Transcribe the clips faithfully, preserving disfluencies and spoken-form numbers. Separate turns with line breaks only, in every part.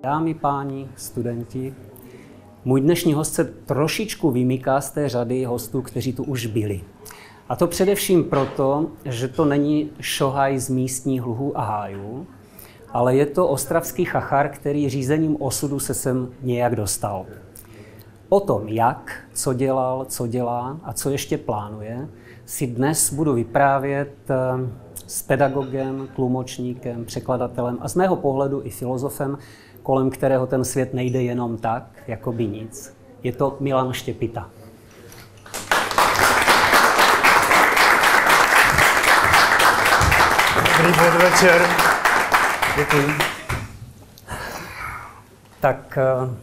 Dámy, páni, studenti, můj dnešní host se trošičku vymyká z té řady hostů, kteří tu už byli. A to především proto, že to není šohaj z místních luhů a hájů, ale je to ostravský chachar, který řízením osudu se sem nějak dostal. O tom, jak, co dělal, co dělá a co ještě plánuje, si dnes budu vyprávět s pedagogem, tlumočníkem, překladatelem a z mého pohledu i filozofem, kolem kterého ten svět nejde jenom tak, jako by nic. Je to Milan Štěpita.
Dobrý podvečer. Děkuji.
Tak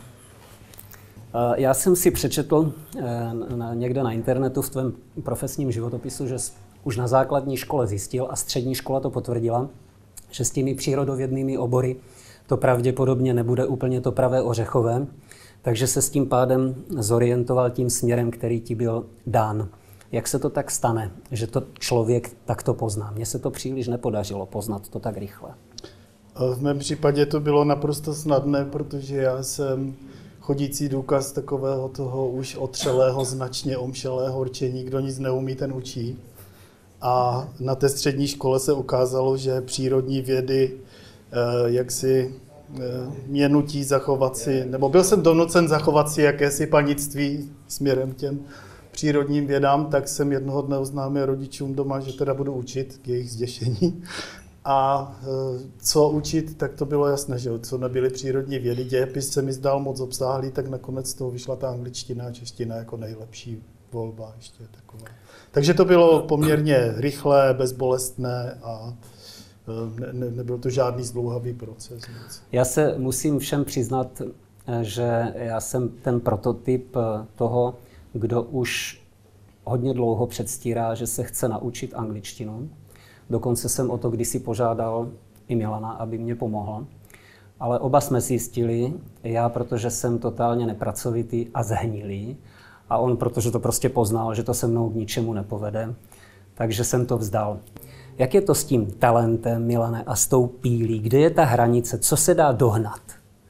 já jsem si přečetl někde na internetu v tvém profesním životopisu, že už na základní škole zjistil a střední škola to potvrdila, že s těmi přírodovědnými obory to pravděpodobně nebude úplně to pravé ořechové, takže se s tím pádem zorientoval tím směrem, který ti byl dán. Jak se to tak stane, že to člověk takto pozná? Mně se to příliš nepodařilo poznat to tak rychle.
V mém případě to bylo naprosto snadné, protože já jsem chodící důkaz takového toho už otřelého, značně omšelého rčení, kdo nic neumí, ten učí. A na té střední škole se ukázalo, že přírodní vědy jak si mě nutí zachovat si, nebo byl jsem donucen zachovat si jakési panictví směrem k těm přírodním vědám, tak jsem jednoho dne oznámil rodičům doma, že teda budu učit k jejich zděšení. A co učit, tak to bylo jasné, že co nebyly přírodní vědy. Dějepis se mi zdál moc obsáhlý, tak nakonec z toho vyšla ta angličtina a čeština jako nejlepší volba ještě taková. Takže to bylo poměrně rychlé, bezbolestné a ne, ne, nebyl to žádný zdlouhavý proces.
Já se musím všem přiznat, že já jsem ten prototyp toho, kdo už hodně dlouho předstírá, že se chce naučit angličtinu. Dokonce jsem o to kdysi požádal i Milana, aby mě pomohl. Ale oba jsme zjistili, já, protože jsem totálně nepracovitý a zhnilý, a on, protože to prostě poznal, že to se mnou k ničemu nepovede, takže jsem to vzdal. Jak je to s tím talentem, Milane, a s tou pílí? Kde je ta hranice? Co se dá dohnat?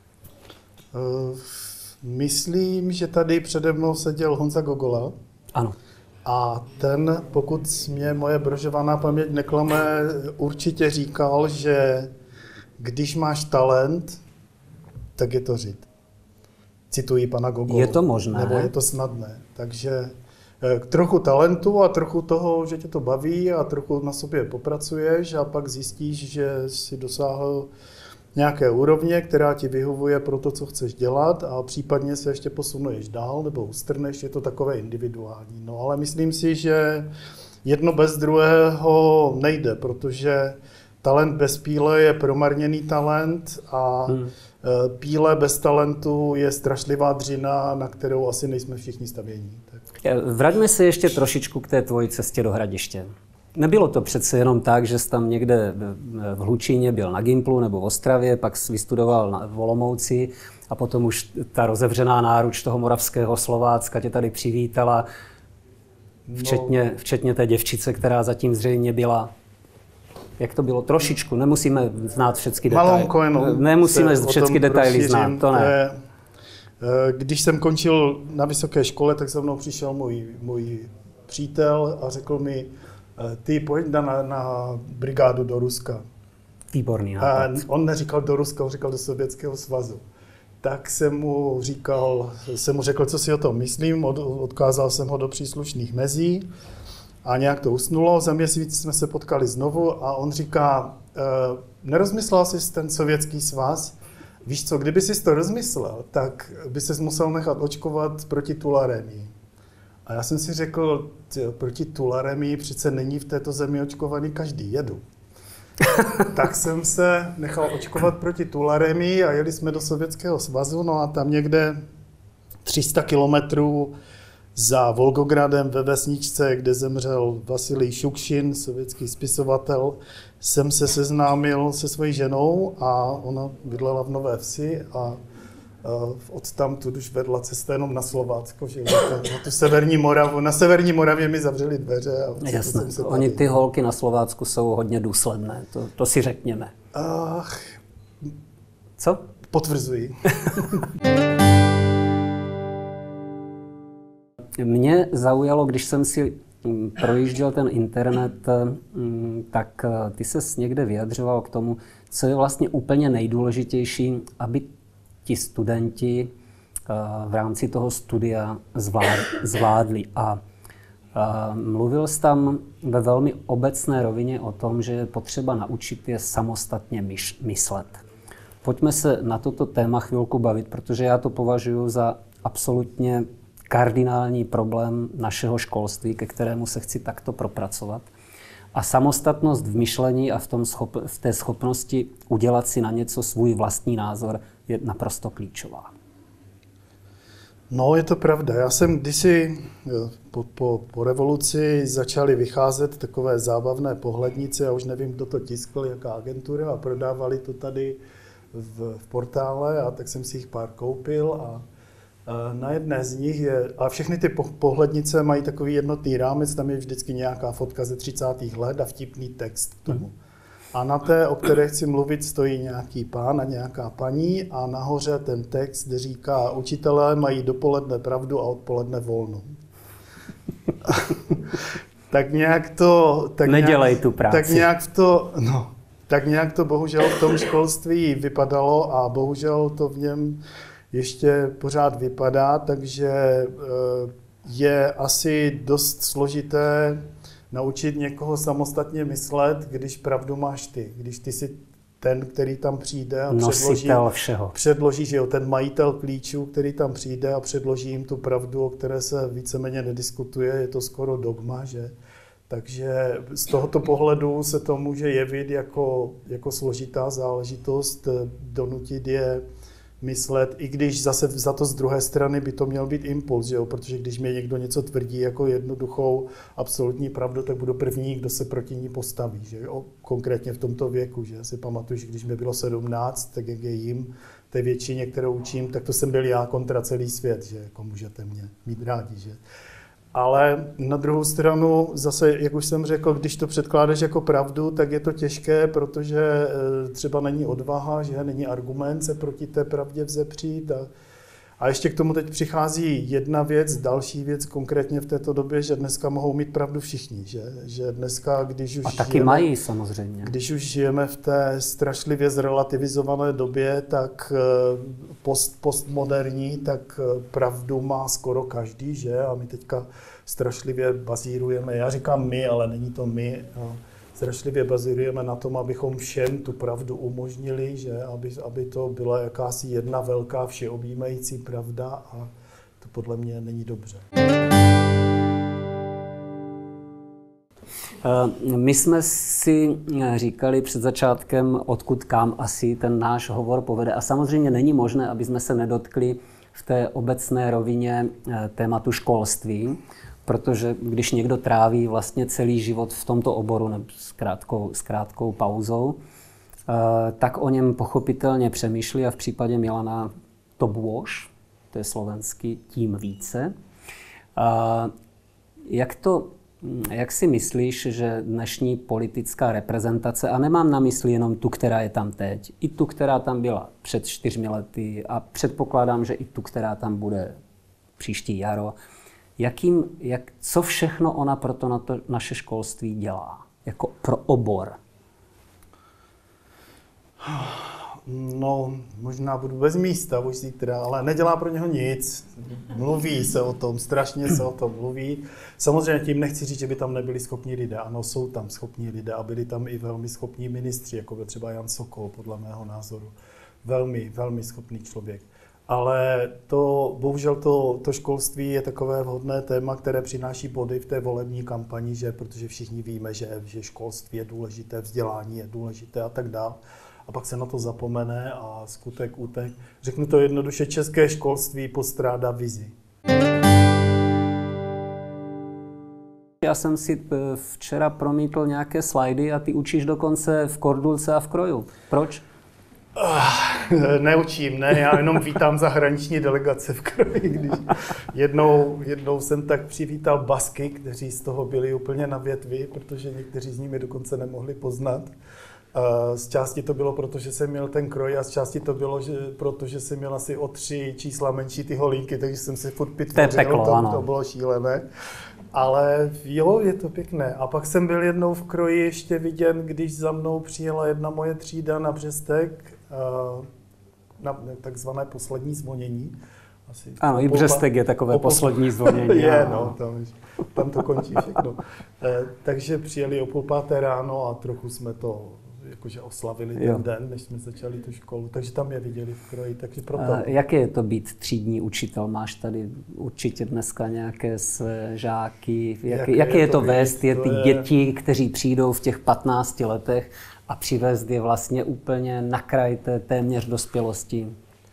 Uh, myslím, že tady přede mnou seděl Honza Gogola.
Ano.
A ten, pokud mě moje brožovaná paměť neklame, určitě říkal, že když máš talent, tak je to řid. Cituji pana Gogolu.
Je to možné.
Nebo je to snadné. Takže trochu talentu a trochu toho, že tě to baví a trochu na sobě popracuješ a pak zjistíš, že si dosáhl nějaké úrovně, která ti vyhovuje pro to, co chceš dělat a případně se ještě posunuješ dál nebo ustrneš, je to takové individuální. No ale myslím si, že jedno bez druhého nejde, protože talent bez píle je promarněný talent a hmm. píle bez talentu je strašlivá dřina, na kterou asi nejsme všichni stavění. Tak.
Vraťme se ještě trošičku k té tvojí cestě do Hradiště. Nebylo to přece jenom tak, že jsi tam někde v Hlučíně byl na Gimplu nebo v Ostravě, pak jsi vystudoval v Olomouci a potom už ta rozevřená náruč toho moravského Slovácka tě tady přivítala, včetně, no. včetně té děvčice, která zatím zřejmě byla. Jak to bylo? Trošičku, nemusíme znát všechny detaily. Nemusíme všechny detaily znát, to ne.
Když jsem končil na vysoké škole, tak se mnou přišel můj, můj přítel a řekl mi, ty pojď na, na brigádu do Ruska.
Výborný nápad.
On neříkal do Ruska, on říkal do Sovětského svazu. Tak jsem mu říkal, jsem mu řekl, co si o tom myslím, od, odkázal jsem ho do příslušných mezí a nějak to usnulo. Za měsíc jsme se potkali znovu a on říká, e, nerozmyslel jsi ten Sovětský svaz? Víš co, kdyby jsi to rozmyslel, tak by ses musel nechat očkovat proti tularemii. A já jsem si řekl, tyjo, proti tularemii přece není v této zemi očkovaný každý, jedu. Tak jsem se nechal očkovat proti tularemii a jeli jsme do Sovětského svazu, no a tam někde tři sta kilometrů za Volgogradem ve vesničce, kde zemřel Vasilij Šukšin, sovětský spisovatel, jsem se seznámil se svojí ženou a ona bydlela v Nové Vsi a odtamtud už vedla cesta jenom na Slovácko, že na tu severní Moravu. Na severní Moravě mi zavřeli dveře. A
jasně, jsem se oni ty holky na Slovácku jsou hodně důsledné, to, to si řekněme.
Ach,
co?
Potvrzuji.
Mě zaujalo, když jsem si projížděl ten internet, tak ty ses někde vyjadřoval k tomu, co je vlastně úplně nejdůležitější, aby ti studenti v rámci toho studia zvládli. A mluvil jsi tam ve velmi obecné rovině o tom, že je potřeba naučit je samostatně myslet. Pojďme se na toto téma chvilku bavit, protože já to považuji za absolutně kardinální problém našeho školství, ke kterému se chci takto propracovat. A samostatnost v myšlení a v, tom schop, v té schopnosti udělat si na něco svůj vlastní názor je naprosto klíčová.
No, je to pravda. Já jsem kdysi po, po, po revoluci začaly vycházet takové zábavné pohlednice, já už nevím, kdo to tiskl, jaká agentura, a prodávali to tady v, v portále, a tak jsem si jich pár koupil a na jedné z nich je, a všechny ty pohlednice mají takový jednotný rámec, tam je vždycky nějaká fotka ze třicátých let a vtipný text k tomu. A na té, o které chci mluvit, stojí nějaký pán a nějaká paní a nahoře ten text, kde říká, učitelé mají dopoledne pravdu a odpoledne volno. tak nějak to... Tak
Nedělej
nějak,
tu práci.
Tak nějak to, no, tak nějak to bohužel v tom školství vypadalo a bohužel to v něm ještě pořád vypadá, takže je asi dost složité naučit někoho samostatně myslet, když pravdu máš ty. Když ty jsi ten, který tam přijde a předloží,
všeho.
předloží, že jo, ten majitel klíčů, který tam přijde a předloží jim tu pravdu, o které se víceméně nediskutuje, je to skoro dogma, že? Takže z tohoto pohledu se to může jevit jako, jako složitá záležitost, donutit je myslet, i když zase za to z druhé strany by to měl být impuls, že jo? Protože když mě někdo něco tvrdí jako jednoduchou absolutní pravdu, tak budu první, kdo se proti ní postaví, že jo? Konkrétně v tomto věku, že já si pamatuju, že když mi bylo sedmnáct, tak jak je jim, té většině, kterou učím, tak to jsem byl já kontra celý svět, že jako můžete mě mít rádi, že. Ale na druhou stranu, zase, jak už jsem řekl, když to předkládáš jako pravdu, tak je to těžké, protože třeba není odvaha, že není argument se proti té pravdě vzepřít. A, a ještě k tomu teď přichází jedna věc, další věc konkrétně v této době, že dneska mohou mít pravdu všichni. Že, že dneska, když už
a taky
žijeme,
mají samozřejmě.
Když už žijeme v té strašlivě zrelativizované době, tak post, postmoderní, tak pravdu má skoro každý, že? A my teďka strašlivě bazírujeme, já říkám my, ale není to my, strašlivě bazírujeme na tom, abychom všem tu pravdu umožnili, že? Aby, aby to byla jakási jedna velká všeobjímající pravda, a to podle mě není dobře.
My jsme si říkali před začátkem, odkud kam asi ten náš hovor povede. A samozřejmě není možné, aby jsme se nedotkli v té obecné rovině tématu školství, protože když někdo tráví vlastně celý život v tomto oboru nebo s krátkou, s krátkou pauzou, tak o něm pochopitelně přemýšlí, a v případě Milana to bůž, to je slovenský, tím více. Jak to Jak si myslíš, že dnešní politická reprezentace, a nemám na mysli jenom tu, která je tam teď, i tu, která tam byla před čtyřmi lety, a předpokládám, že i tu, která tam bude příští jaro, jakým, jak, co všechno ona pro to, na to naše školství dělá, jako pro obor?
No, možná budu bez místa už zítra, ale nedělá pro něho nic. Mluví se o tom, strašně se o tom mluví. Samozřejmě tím nechci říct, že by tam nebyli schopní lidé. Ano, jsou tam schopní lidé a byli tam i velmi schopní ministři, jako třeba Jan Sokol, podle mého názoru. Velmi, velmi schopný člověk. Ale to, bohužel to, to školství je takové vhodné téma, které přináší body v té volební kampani, že, protože všichni víme, že, že školství je důležité, vzdělání je důležité a tak dále. A pak se na to zapomene a skutek útek. Řeknu to jednoduše, české školství postrádá vizi.
Já jsem si včera promítl nějaké slajdy a ty učíš dokonce v kordulce a v kroju. Proč?
Uh, neučím, ne, já jenom vítám zahraniční delegace v kroji. Když jednou, jednou jsem tak přivítal Basky, kteří z toho byli úplně na větvi, protože někteří z nimi dokonce nemohli poznat. Z části to bylo, protože jsem měl ten kroj a z části to bylo, že, protože jsem měl asi o tři čísla menší ty holínky, takže jsem si furt pitvořil, to, to, to bylo šílené. Ale jo, je to pěkné. A pak jsem byl jednou v kroji ještě viděn, když za mnou přijela jedna moje třída na Břestek, na takzvané poslední zvonění. Asi
ano, i Břestek je takové opol... poslední zvonění.
Je, no, tam, tam to končí všechno. Takže přijeli o půl páté ráno a trochu jsme to jakože oslavili ten jo. den, než jsme začali tu školu, takže tam je viděli v kroji, takže proto.
A jak je to být třídní učitel? Máš tady určitě dneska nějaké své žáky, jak, jaké, jaké je, je to vést je ty je... děti, kteří přijdou v těch patnácti letech a přivést je vlastně úplně na kraj té téměř dospělosti?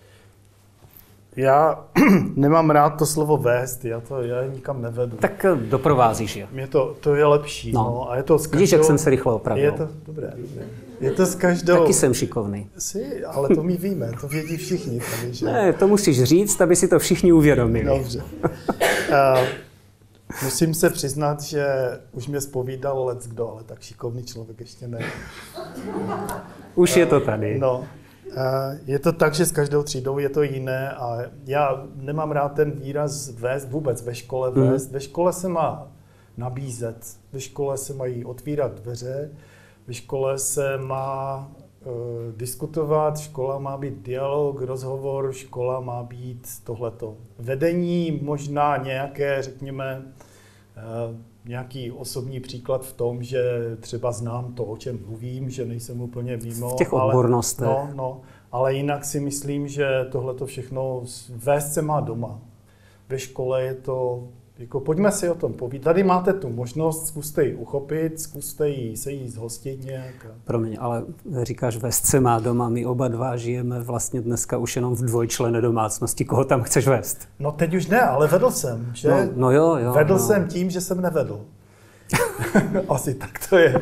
Já nemám rád to slovo vést, já to já nikam nevedu.
Tak doprovázíš je.
Mě to, to je lepší, no. no a je to s každou...
Vidíš, jak jsem se rychle opravil.
Je to, dobré, dobré. Je to s každou...
Taky jsem šikovný.
Jsi, ale to my víme, to vědí všichni tady, že?
Ne, to musíš říct, aby si to všichni uvědomili.
Dobře. Uh, musím se přiznat, že už mě zpovídal leckdo, ale tak šikovný člověk ještě ne.
Už uh, je to tady.
No. Je to tak, že s každou třídou je to jiné a já nemám rád ten výraz vést vůbec ve škole vést. Mm. Ve škole se má nabízet, ve škole se mají otvírat dveře, ve škole se má uh, diskutovat, škola má být dialog, rozhovor, škola má být tohleto. Vedení možná nějaké, řekněme, uh, nějaký osobní příklad v tom, že třeba znám to, o čem mluvím, že nejsem úplně mimo.
V těch odbornostech.
Ale, no, no, ale jinak si myslím, že tohle to všechno vést se má doma. Ve škole je to, jako pojďme si o tom povídat. Tady máte tu možnost, zkuste ji uchopit, zkuste ji, se jí zhostit nějak.
Promiň, ale říkáš, vést se má doma, my oba dva žijeme vlastně dneska už jenom v dvojčlenné domácnosti. Koho tam chceš vést?
No teď už ne, ale vedl jsem, že?
No, no jo, jo.
Vedl
no.
jsem tím, že jsem nevedl. Asi tak to je.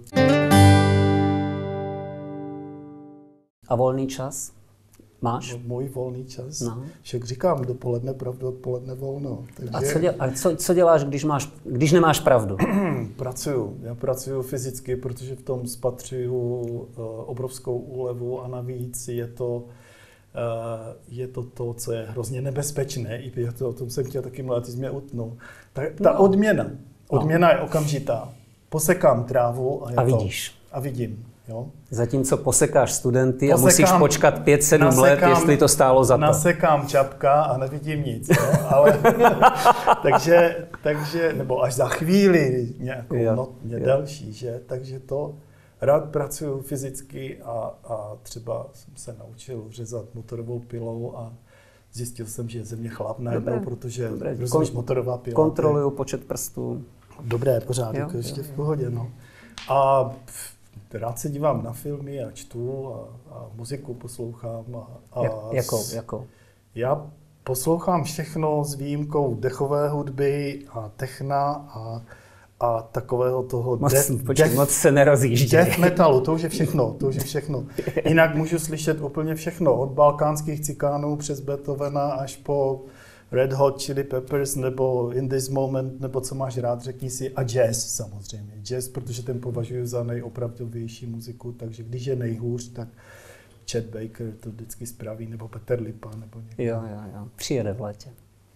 A volný čas? Máš?
No, můj volný čas?
No.
Však říkám, dopoledne pravdu, odpoledne volno. Takže...
A, co, děl, a co, co děláš, když, máš, když nemáš pravdu?
Pracuju. Já pracuju fyzicky, protože v tom spatřuju uh, obrovskou úlevu a navíc je to, uh, je to to, co je hrozně nebezpečné. I je to, o tom jsem chtěl taky mluvit, ty jsi mě utnul. Ta, ta no. odměna. Odměna no. je okamžitá. Posekám trávu a je
a
to.
vidíš.
A vidím. Jo?
Zatímco posekáš studenty
Posekám,
a musíš počkat pět sedm let, jestli to stálo za to.
Nasekám čapka a nevidím nic. Jo? Ale, takže, takže, nebo až za chvíli nějakou jo, notně jo. delší, že? Takže to rád pracuju fyzicky a, a třeba jsem se naučil řezat motorovou pilou a zjistil jsem, že je ze mě chlap najednou, protože rozumíš, motorová pila.
Kontroluju počet prstů.
Dobré, pořádek, ještě jo. v pohodě. No. A rád se dívám na filmy a čtu a, a muziku poslouchám. A, a
Jak, jakou, jakou?
Já poslouchám všechno s výjimkou dechové hudby a techna a, a takového toho
moc,
death,
počkej,
death,
moc se nerozjíždí.
Death metalu, to už je všechno, to už je všechno. Jinak můžu slyšet úplně všechno, od balkánských cikánů přes Beethovena až po Red Hot Chili Peppers nebo In This Moment, nebo co máš rád, řekni si. A jazz samozřejmě. Jazz, protože ten považuji za nejopravdovější muziku, takže když je nejhůř, tak Chet Baker to vždycky spraví, nebo Petr Lipa, nebo někdo.
Jo, jo, jo. Přijede v létě.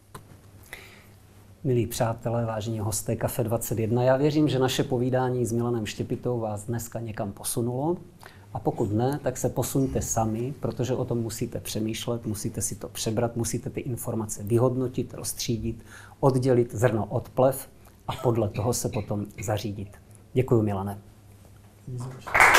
Milí přátelé, vážení hosté Kafe dvacet jedna, já věřím, že naše povídání s Milanem Štěpitou vás dneska někam posunulo. A pokud ne, tak se posuňte sami, protože o tom musíte přemýšlet, musíte si to přebrat, musíte ty informace vyhodnotit, rozstřídit, oddělit zrno od plev a podle toho se potom zařídit. Děkuji, Milane.